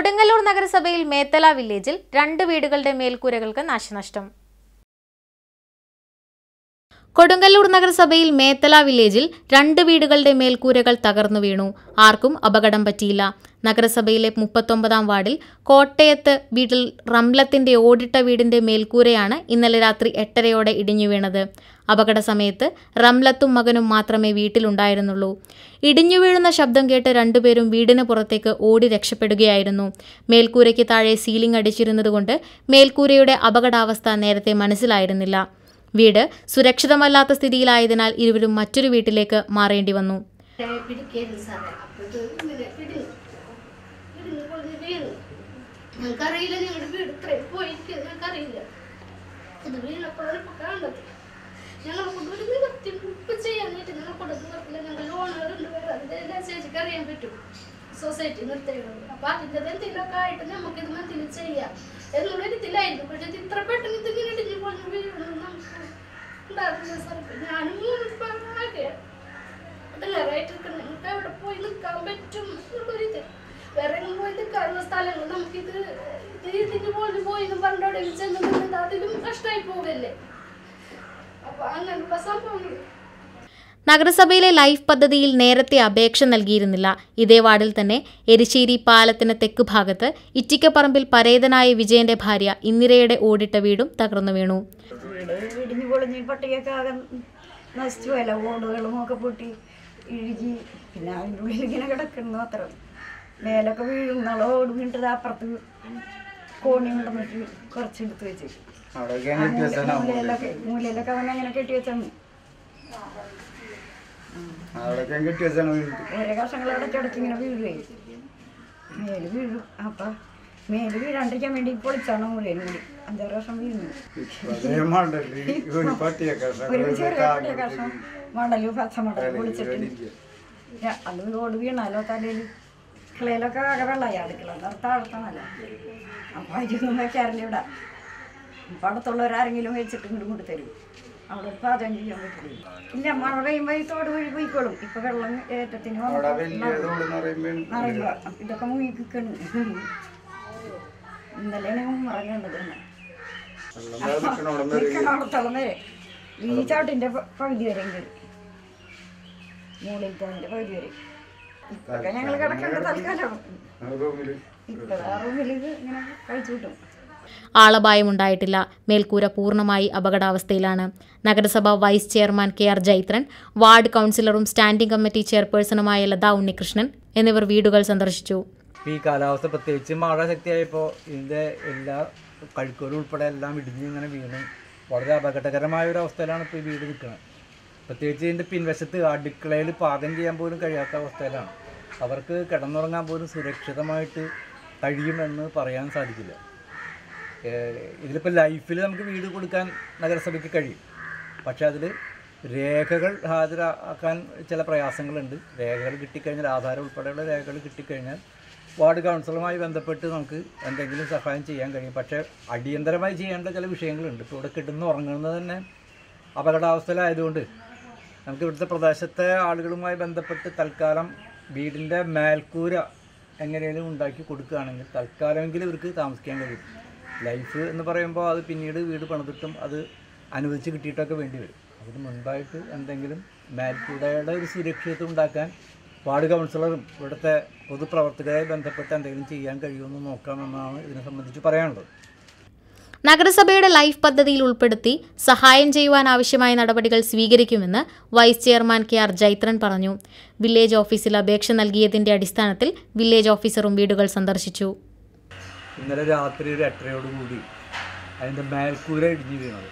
കൊടുങ്ങല്ലൂർ നഗരസഭയിൽ മേത്തല വില്ലേജിൽ 2 വീടുകളുടെ മേൽക്കൂരകൾക്ക് നാശനഷ്ടം. കൊടുങ്ങല്ലൂർ നഗരസഭയിൽ മേത്തല വില്ലേജിൽ 2 വീടുകളുടെ മേൽക്കൂരകൾ തകർന്നു വീണു. ആർക്കും അപകടം പറ്റിയില്ല. നഗരസഭയിലെ 39-ാം വാർഡിൽ കോട്ടയത്ത് വീട്ടിൽ റംലത്തിന്റെ ഓടിട്ട വീടിന്റെ മേൽക്കൂരയാണ് ഇന്നലെ രാത്രി 8:30-ഓടെ ഇടിഞ്ഞു വീണത്. അപകട സമയത്ത് റംലത്തും മകനും മാത്രമേ വീട്ടിലുണ്ടായിരുന്നുള്ളൂ. ഇടിഞ്ഞു വീഴുന്ന ശബ്ദം കേട്ട് 2 പേരും വീടിന് പുറത്തേക്ക് ഓടി രക്ഷപ്പെടുകയായിരുന്നു. മേൽക്കൂരയ്ക്ക് താഴെ സീലിംഗ് അടിച്ചിരുന്നതുകൊണ്ട് മേൽക്കൂരയുടെ അപകടാവസ്ഥ നേരത്തെ മനസ്സിലായിരുന്നില്ല. വീട് സുരക്ഷിതമല്ലാത്ത സ്ഥിതിയിലായതിനാൽ ഇരുവരും മറ്റൊരു വീട്ടിലേക്ക് മാറേണ്ടി വന്നു. സൊസൈറ്റി നിർത്തിയിടുന്നത്. അപ്പൊ അതിൻ്റെ എന്തെങ്കിലുമൊക്കെ ആയിട്ട് നമുക്ക് ഇത് മന്തിൽ ചെയ്യാം എന്നുള്ളൊരിതിലായിരുന്നു. പക്ഷെ ഇത്ര പെട്ടെന്ന് ഇതിങ്ങനെ ഇടിഞ്ഞു കൊണ്ട് വീഴുന്നു നമുക്ക് ഉണ്ടാകുന്ന സ്ഥലത്ത് ഞാനും ആകെ അതെല്ലാറായിട്ട് നമുക്ക് അവിടെ പോയി നിൽക്കാൻ പറ്റും എന്നുള്ളൊരിത്. വേറെ എങ്ങനെ പോയി നിൽക്കാനുള്ള സ്ഥലങ്ങൾ നമുക്കിത് ഇതിന് പോലും പോയി എന്ന് പറഞ്ഞ അവിടെ ചെന്നത് അതിലും കഷ്ടമായി പോകല്ലേ. അപ്പൊ അങ്ങനെയുള്ള സംഭവങ്ങൾ. നഗരസഭയിലെ ലൈഫ് പദ്ധതിയിൽ നേരത്തെ അപേക്ഷ നൽകിയിരുന്നില്ല. ഇതേ വാർഡിൽ തന്നെ എരിശ്ശേരി പാലത്തിന് തെക്ക് ഭാഗത്ത് ഇറ്റിക്കപ്പറമ്പിൽ പരേതനായ വിജയന്റെ ഭാര്യ ഇന്ദിരയുടെ ഓടിട്ട വീടും തകർന്നു വീണു. ഇടിഞ്ഞു പൊളിഞ്ഞ് പട്ടികയൊക്കെ ആകെ നശിച്ചു പോയല്ല. ഓടുകളും ഒക്കെ പൊട്ടി ഇഴുകി പിന്നെ അതിൻ്റെ ഉള്ളിൽ ഇങ്ങനെ കിടക്കുന്നു. അത്ര മേലൊക്കെ വീഴുന്നാളോ ഓട് വീണിട്ട് അപ്പുറത്ത് കോണി കൊണ്ടുവന്നിട്ട് കുറച്ചെടുത്ത് വെച്ച് മൂലയിലൊക്കെ അവൻ അങ്ങനെ കെട്ടി വെച്ചാണ്. ഓരോ കഷങ്ങൾ അടച്ചടച്ച് ഇങ്ങനെ വീഴുകയും മേല് വീഴും. അപ്പൊ മേല് വീഴാണ്ടിരിക്കാൻ വേണ്ടി പൊളിച്ചാണ് മൂലയിലും കൂടി 5-6 വർഷം വീഴുന്നു. ഒരു ചെറിയ കഷം മടലും പച്ചമടലും പൊളിച്ചിട്ട് അത് ഓട് വീണാലോ തലയിൽ കിളയിലൊക്കെ ആകെ വെള്ളമായി. അടുക്കള താഴ്ത്താണല്ലോ. അപ്പൊ അരിയൊന്നും വെക്കാറില്ല ഇവിടെ. അപ്പൊ അടുത്തുള്ളവരാരെങ്കിലും വെച്ചിട്ട് ഇങ്ങോട്ട് കൊണ്ടുതരും. അവിടെ പാചകം ചെയ്യാൻ പറ്റില്ല. ഇല്ല, മഴ പെയ്യുമ്പോൾ ഈ തോട് വഴി പോയിക്കോളും. ഇപ്പൊ വെള്ളം ഏറ്റത്തിന് അറിയില്ല. ഇതൊക്കെ മുങ്ങിക്കുന്നു. ഇന്നലെയാണ് മറങ്ങേണ്ടത് തന്നെ. അവിടത്തോളം വരെ ഈ ചാട്ടിന്റെ പകുതി വരെ കയറി മൂളിൽ തന്നെ പകുതി വരെ. ഇപ്പൊക്കെ ഞങ്ങൾ കിടക്കേണ്ട തൽക്കാലം ഇപ്പൊ ആ റൂമിൽ ഇങ്ങനെ കഴിച്ചു കിട്ടും. ആളപായമുണ്ടായിട്ടില്ല. മേൽക്കൂര പൂർണ്ണമായി അപകടാവസ്ഥയിലാണ്. നഗരസഭ vice chairman KR Jaithran, ward കൗൺസിലറും സ്റ്റാൻഡിംഗ് കമ്മിറ്റി ചെയർപേഴ്സണുമായ ലത ഉണ്ണികൃഷ്ണൻ എന്നിവർ വീടുകൾ സന്ദർശിച്ചു. ഈ കാലാവസ്ഥ പ്രത്യേകിച്ച് മഴ ശക്തിയായപ്പോൾ ഇതിൻ്റെ എല്ലാ കഴുക്കോലും ഉൾപ്പെടെ എല്ലാം ഇടിഞ്ഞ് ഇങ്ങനെ വീണ് വളരെ അപകടകരമായ ഒരു അവസ്ഥയിലാണ് ഇപ്പോൾ ഈ വീട് നിൽക്കുന്നത്. പ്രത്യേകിച്ച് ഇതിൻ്റെ പിൻവശത്ത് അടുക്കളയിൽ പാകം ചെയ്യാൻ പോലും കഴിയാത്ത അവസ്ഥയിലാണ്. അവർക്ക് കിടന്നുറങ്ങാൻ പോലും സുരക്ഷിതമായിട്ട് കഴിയുമെന്ന് പറയാൻ സാധിക്കില്ല. ഇതിലിപ്പോൾ ലൈഫിൽ നമുക്ക് വീട് കൊടുക്കാൻ നഗരസഭയ്ക്ക് കഴിയും. പക്ഷേ അതിൽ രേഖകൾ ഹാജരാക്കാൻ ചില പ്രയാസങ്ങളുണ്ട്. രേഖകൾ കിട്ടിക്കഴിഞ്ഞാൽ ആധാരം ഉൾപ്പെടെയുള്ള രേഖകൾ കിട്ടിക്കഴിഞ്ഞാൽ വാർഡ് കൗൺസിലറുമായി ബന്ധപ്പെട്ട് നമുക്ക് എന്തെങ്കിലും സഹായം ചെയ്യാൻ കഴിയും. പക്ഷേ അടിയന്തരമായി ചെയ്യേണ്ട ചില വിഷയങ്ങളുണ്ട്. ഇപ്പോൾ ഇവിടെ കിടന്ന് ഉറങ്ങുന്നത് തന്നെ അപകടാവസ്ഥയിലായതുകൊണ്ട് നമുക്ക് ഇവിടുത്തെ പ്രദേശത്തെ ആളുകളുമായി ബന്ധപ്പെട്ട് തൽക്കാലം വീടിൻ്റെ മേൽക്കൂര എങ്ങനെയും ഉണ്ടാക്കി കൊടുക്കുകയാണെങ്കിൽ തൽക്കാലമെങ്കിലും ഇവർക്ക് താമസിക്കാൻ കഴിയും. ലൈഫ് എന്ന് പറയുമ്പോൾ അത് പിന്നീട് വീട് പണിതിട്ടും അത് അനുവദിച്ച് കിട്ടിയിട്ടൊക്കെ വേണ്ടി വരും. അതിന് മുൻപായിട്ട് എന്തെങ്കിലും മേൽക്കൂരയുടെ ഒരു സുരക്ഷിതത്വം ഉണ്ടാക്കാൻ വാർഡ് കൗൺസിലറും ഇവിടുത്തെ പൊതുപ്രവർത്തകരെ ബന്ധപ്പെട്ട് എന്തെങ്കിലും ചെയ്യാൻ കഴിയുമെന്ന് നോക്കാമെന്നാണ് ഇതിനെ സംബന്ധിച്ച് പറയാനുള്ളത്. നഗരസഭയുടെ ലൈഫ് പദ്ധതിയിൽ ഉൾപ്പെടുത്തി സഹായം ചെയ്യുവാൻ ആവശ്യമായ നടപടികൾ സ്വീകരിക്കുമെന്ന് വൈസ് ചെയർമാൻ KR ജൈത്രൻ പറഞ്ഞു. വില്ലേജ് ഓഫീസിൽ അപേക്ഷ നൽകിയതിന്റെ അടിസ്ഥാനത്തിൽ വില്ലേജ് ഓഫീസറും വീടുകൾ സന്ദർശിച്ചു. ഇന്നലെ രാത്രി ഒരു 8:30യോടുകൂടി അതിൻ്റെ മേൽക്കൂര ഇടിഞ്ഞു വീണത്.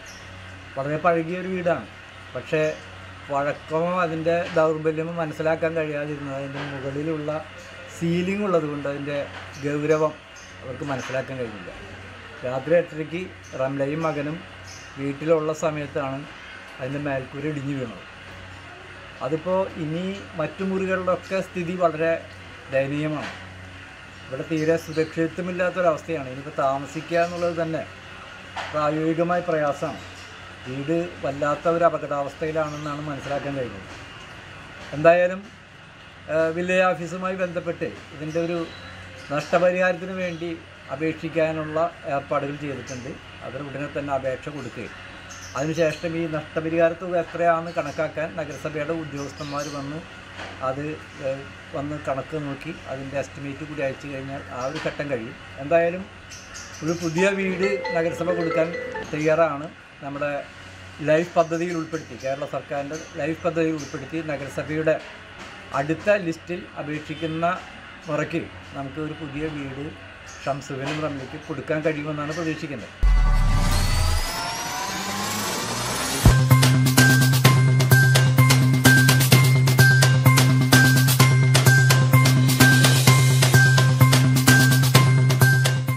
വളരെ പഴകിയൊരു വീടാണ്. പക്ഷേ പഴക്കമോ അതിൻ്റെ ദൗർബല്യമോ മനസ്സിലാക്കാൻ കഴിയാതിരുന്നത് അതിൻ്റെ മുകളിലുള്ള സീലിംഗ് ഉള്ളതുകൊണ്ട് അതിൻ്റെ ഗൗരവം അവർക്ക് മനസ്സിലാക്കാൻ കഴിഞ്ഞില്ല. രാത്രി 8:30-ക്ക് റംലയും മകനും വീട്ടിലുള്ള സമയത്താണ് അതിൻ്റെ മേൽക്കൂര ഇടിഞ്ഞു വീണത്. അതിപ്പോൾ ഇനി മറ്റു മുറികളിലൊക്കെ സ്ഥിതി വളരെ ദയനീയമാണ്. ഇവിടെ തീരെ സുരക്ഷിതത്വമില്ലാത്തൊരവസ്ഥയാണ്. ഇനിയിപ്പോൾ താമസിക്കുക എന്നുള്ളത് തന്നെ പ്രായോഗികമായ പ്രയാസമാണ്. വീട് വല്ലാത്ത ഒരു അപകടാവസ്ഥയിലാണെന്നാണ് മനസ്സിലാക്കാൻ കഴിയുന്നത്. എന്തായാലും വില്ലേജ് ഓഫീസുമായി ബന്ധപ്പെട്ട് ഇതിൻ്റെ ഒരു നഷ്ടപരിഹാരത്തിന് വേണ്ടി അപേക്ഷിക്കാനുള്ള ഏർപ്പാടുകൾ ചെയ്തിട്ടുണ്ട്. അവർ ഉടനെ തന്നെ അപേക്ഷ കൊടുക്കുകയും അതിനുശേഷം ഈ നഷ്ടപരിഹാര തുക എത്രയാണെന്ന് കണക്കാക്കാൻ നഗരസഭയുടെ ഉദ്യോഗസ്ഥന്മാർ വന്ന് കണക്ക് നോക്കി അതിൻ്റെ എസ്റ്റിമേറ്റ് കൂടി അയച്ചു കഴിഞ്ഞാൽ ആ ഒരു ഘട്ടം കഴിയും. എന്തായാലും ഒരു പുതിയ വീട് നഗരസഭ കൊടുക്കാൻ തയ്യാറാണ്. നമ്മുടെ ലൈഫ് പദ്ധതിയിൽ ഉൾപ്പെടുത്തി, കേരള സർക്കാരിൻ്റെ ലൈഫ് പദ്ധതിയിൽ ഉൾപ്പെടുത്തി നഗരസഭയുടെ അടുത്ത ലിസ്റ്റിൽ അപേക്ഷിക്കുന്ന മുറയ്ക്ക് നമുക്ക് ഒരു പുതിയ വീട് ഷംസുവിനും റംലയ്ക്ക് കൊടുക്കാൻ കഴിയുമെന്നാണ് പ്രതീക്ഷിക്കുന്നത്.